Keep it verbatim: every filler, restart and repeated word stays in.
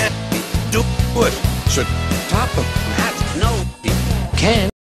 can't do it. Should Topham, Hatt, no, he can.